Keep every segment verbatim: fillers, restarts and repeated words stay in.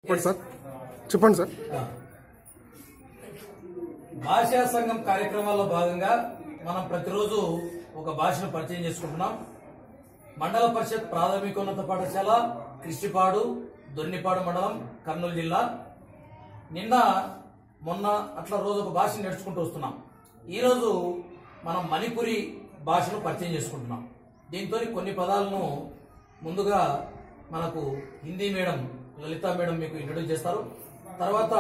చెప్పండి సార్ చెప్పండి సార్ భాషా సంఘం కార్యక్రమాల్లో భాగంగా మనం ప్రతిరోజు ఒక భాషను పరిచయం చేసుకుంటున్నాం. మండల పరిషత్ ప్రాథమికోన్నత పాఠశాల కృష్టిపాడు దొన్నిపాడు మండలం కర్నూలు జిల్లా. నిన్న మొన్న అట్లా రోజు ఒక భాషను నేర్చుకుంటూ వస్తున్నాం. ఈరోజు మనం మణిపురి భాషను పరిచయం చేసుకుంటున్నాం. దీంతో కొన్ని పదాలను ముందుగా మనకు హిందీ మేడం లలిత మేడం మీకు ఇంట్రొడ్యూస్ చేస్తారు. తర్వాత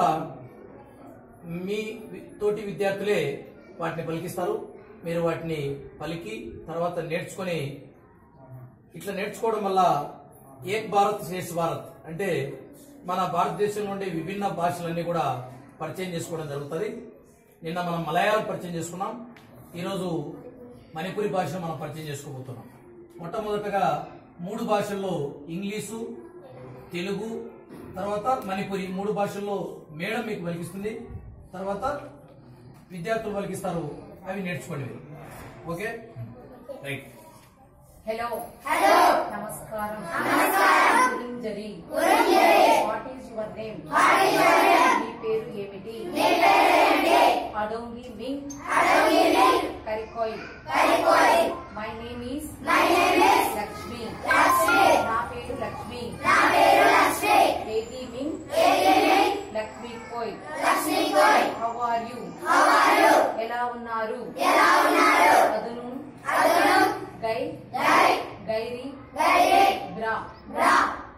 మీ తోటి విద్యార్థులే వాటిని పలికిస్తారు. మీరు వాటిని పలికి తర్వాత నేర్చుకొని ఇట్లా నేర్చుకోవడం వల్ల ఏక్ భారత్ శ్రేష్ఠ భారత్ అంటే మన భారతదేశంలో ఉండే విభిన్న భాషలన్నీ కూడా పరిచయం చేసుకోవడం జరుగుతుంది. నిన్న మనం మలయాళం పరిచయం చేసుకున్నాం. ఈరోజు మణిపురి భాషను మనం పరిచయం చేసుకోబోతున్నాం. మొట్టమొదటగా మూడు భాషల్లో ఇంగ్లీషు, తెలుగు, తర్వాత మణిపురి మూడు భాషల్లో మేడం మీకు పలికిస్తుంది. తర్వాత విద్యార్థులు పలికిస్తారు. అవి నేర్చుకోండి. Okay right. హలో హలో నమస్కారం నమస్కారం గురింజరి గురింజరి what is your name what is your name మీ పేరు ఏమిటి మీ పేరు ఏమిటి అడోంగి మింగ్ అడోంగి మింగ్ కరికోయ్ కరికోయ్ my name is my name is Lakshmi Lakshmi నా పేరు లక్ష్మి నా పేరు లక్ష్మి ఏది మింగ్ ఏది మింగ్ లక్ష్మి కోయ్ లక్ష్మి కోయ్ how are you how are you ఎలా ఉన్నారు ఎలా ఉన్నారు అదును అదును గై గై గైరి గైరి బ్రా బ్రా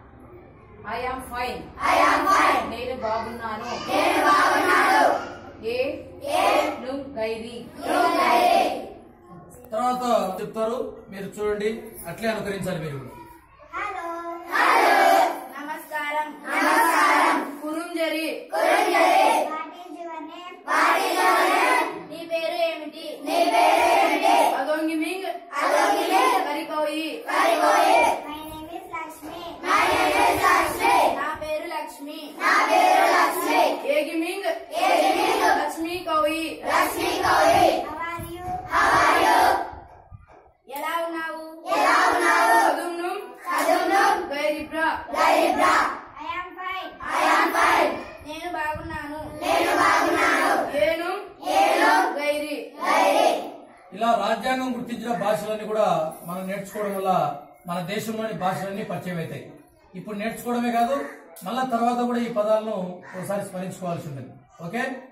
I am fine I am fine నేను బాగున్నాను నేను బాగున్నాను ఏ ఏ ను గైరి ను గైరి. తర్వాత చెప్తారు, మీరు చూడండి, అట్లే అనుకరించాలి మీరు. హలో హలో నమస్కారం నమస్కారం కురుంజరి కురుంజరి what is your name what is your name నీ పేరు ఏమిటి నీ పేరు ఏమిటి అదొంగి మింగ్ అదొంగి మింగ్ కరికోయి కరికోయి my name is Lakshmi my name is Lakshmi నా పేరు లక్ష్మి నా పేరు లక్ష్మి ఏగి మింగ్ ఏగి మింగ్ లక్ష్మి కోయి లక్ష్మి కోయి how are you how are you ఎలా ఉన్నావు ఎలా ఉన్నావు అదును అదును గైరి బ్రా గైరి బ్రా I am fine I am fine నేను బాగున్నాను నేను బాగున్నాను ఏను ఏను గైరి గైరి. ఇలా రాజ్యాంగం గుర్తించిన భాషలన్నీ కూడా మనం నేర్చుకోవడం వల్ల మన దేశంలోని భాషలన్నీ పరిచయం అవుతాయి. ఇప్పుడు నేర్చుకోవడమే కాదు, మళ్ళా తర్వాత కూడా ఈ పదాలను ఒకసారి స్మరించుకోవాల్సి ఉంటుంది. ఓకే.